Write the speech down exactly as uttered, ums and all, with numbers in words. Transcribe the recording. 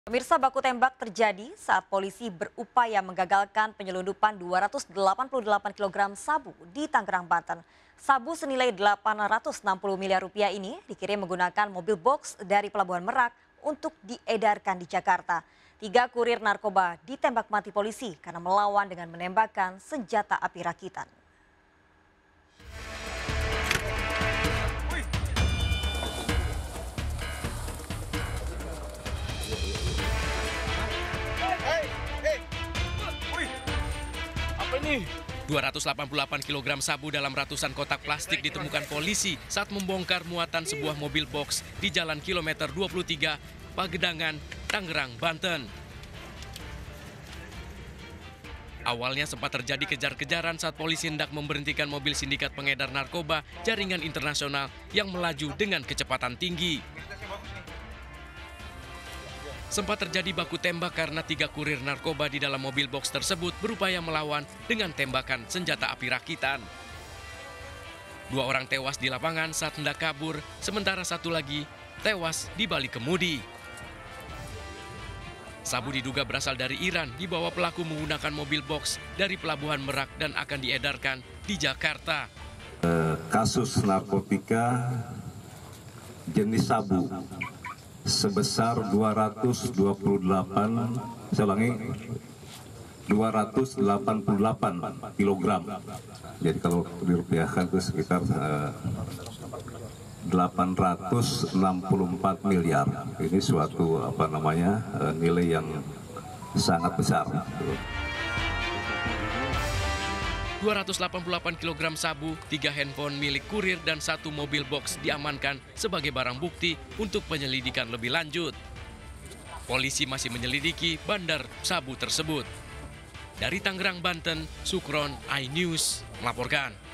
Pemirsa, baku tembak terjadi saat polisi berupaya menggagalkan penyelundupan dua ratus delapan puluh delapan kilogram sabu di Tangerang, Banten. Sabu senilai delapan ratus enam puluh miliar rupiah ini dikirim menggunakan mobil box dari Pelabuhan Merak untuk diedarkan di Jakarta. Tiga kurir narkoba ditembak mati polisi karena melawan dengan menembakkan senjata api rakitan. dua ratus delapan puluh delapan kilogram sabu dalam ratusan kotak plastik ditemukan polisi saat membongkar muatan sebuah mobil box di Jalan Kilometer dua puluh tiga, Pagedangan, Tangerang, Banten. Awalnya sempat terjadi kejar-kejaran saat polisi hendak memberhentikan mobil sindikat pengedar narkoba jaringan internasional yang melaju dengan kecepatan tinggi. Sempat terjadi baku tembak karena tiga kurir narkoba di dalam mobil box tersebut berupaya melawan dengan tembakan senjata api rakitan. Dua orang tewas di lapangan saat hendak kabur, sementara satu lagi tewas di balik kemudi. Sabu diduga berasal dari Iran, dibawa pelaku menggunakan mobil box dari Pelabuhan Merak dan akan diedarkan di Jakarta. Kasus narkotika jenis sabu sebesar dua ratus dua puluh delapan, saya ulangi, dua ratus delapan puluh delapan kilogram. Jadi kalau dirupiahkan itu sekitar uh, delapan ratus enam puluh empat miliar. Ini suatu apa namanya uh, nilai yang sangat besar. dua ratus delapan puluh delapan kilogram sabu, tiga handphone milik kurir dan satu mobil box diamankan sebagai barang bukti untuk penyelidikan lebih lanjut. Polisi masih menyelidiki bandar sabu tersebut. Dari Tangerang, Banten, Sukron, iNews melaporkan.